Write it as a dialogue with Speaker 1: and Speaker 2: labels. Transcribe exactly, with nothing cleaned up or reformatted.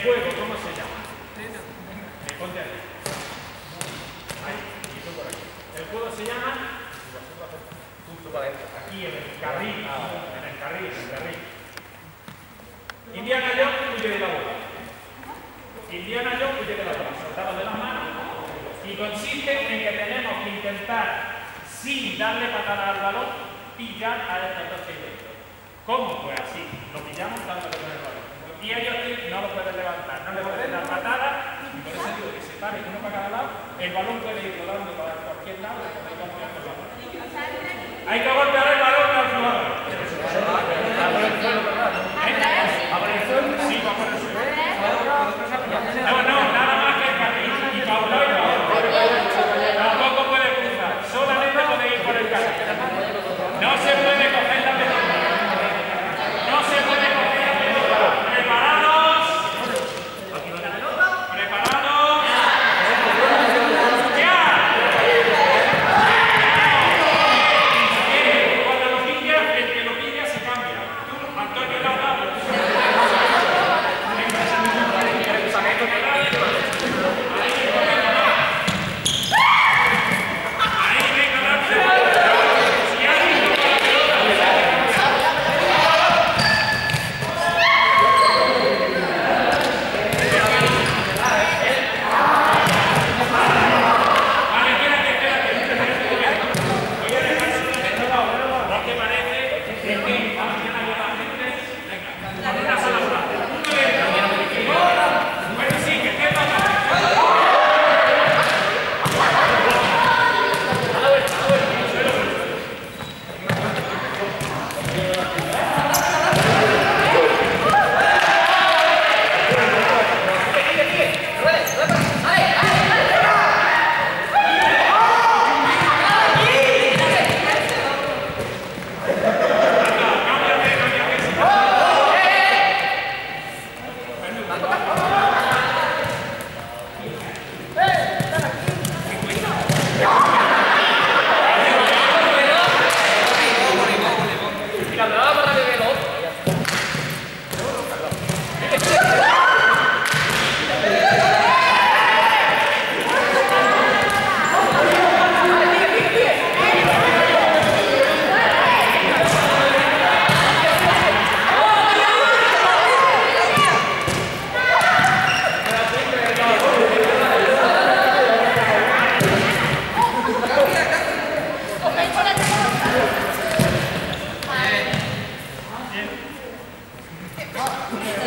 Speaker 1: juego, ¿cómo se llama? Eh, ponte ahí. Ahí, y tú por aquí. El juego se llama... Aquí en el carril, en el carril, en el carril. Indiana Jones huye de la bola. Indiana Jones huye de la bola. Soltado de las manos. Y consiste en que tenemos que intentar, sin darle patada al balón, pillar a estos dos segundos. ¿Cómo? Pues así. Lo pillamos dándole con el balón. Y ellos no lo pueden levantar, no le pueden dar patada. Y por eso digo que se pare uno para cada lado. El balón puede ir volando para cualquier lado. Hay que golpear el balón al jugador. Sí, va por el suelo. No, no, nada más que el carril. Y para un lado y para otro. Tampoco puede cruzar. Solamente puede ir por el carril. No se puede coger la pelota. No se puede coger la pelota. ¿Preparados? ¿Preparados? ¡Ya! Cuando lo pillas, el que lo pilla se cambia. Antonio Lara.
Speaker 2: Wow.